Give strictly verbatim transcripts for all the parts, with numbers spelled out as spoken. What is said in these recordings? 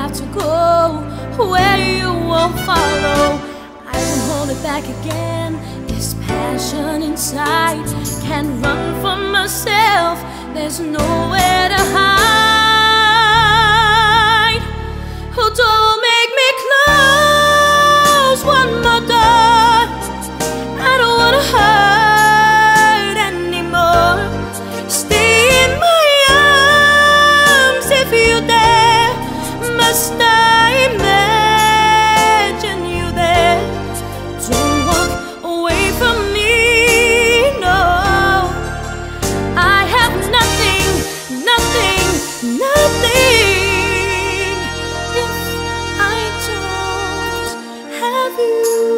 have to go where you won't follow. I won't hold it back again. This passion inside can't run from myself. There's nowhere to hide. Oh, don't make me close one more door. I don't wanna hurt anymore. Stay in my arms if you dare. Must I imagine you there? Don't walk away from me, no. I have nothing, nothing, nothing if I don't have you.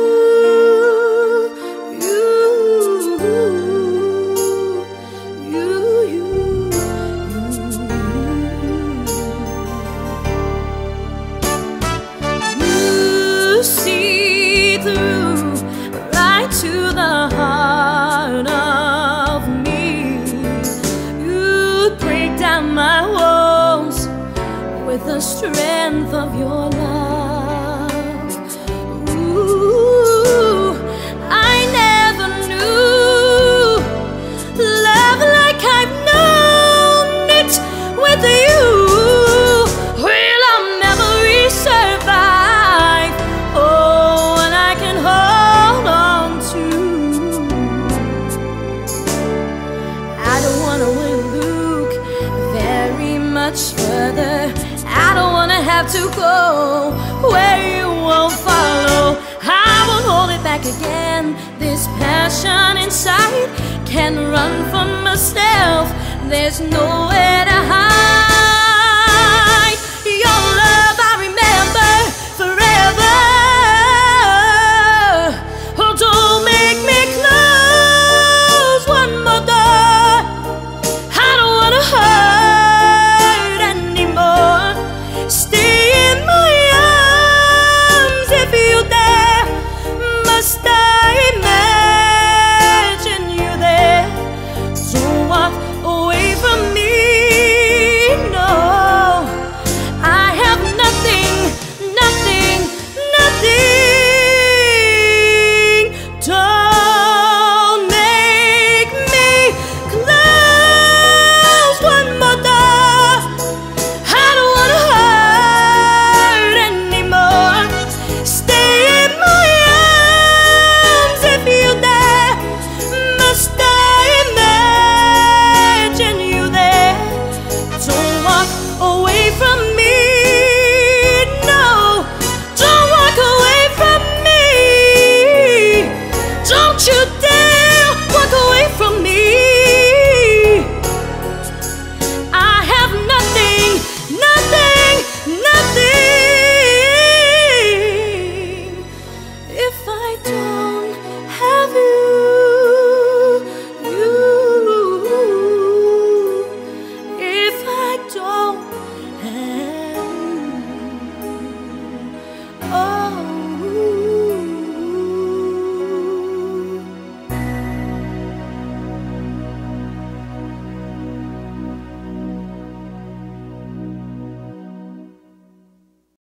To the heart of me, you break down my walls with the strength of your love. Ooh, I never knew love like I've known it with you. Well, I'll never survive. Oh, and I can hold on to. I don't wanna look very much further. I don't wanna have to go where you won't follow. I won't hold it back again. This passion inside can't run from myself. There's nowhere to hide. Your love I remember forever. Oh, don't make me close one more door. I don't wanna hurt anymore. Stay in my arms if you dare. Must I imagine you there? Don't walk away from me, no. I have nothing, nothing, nothing. Don't make me close one more door. I don't wanna hurt anymore. Stay in my arms if you dare. Must I imagine you there? Don't walk away from me, no. Don't walk away from me. Don't you dare.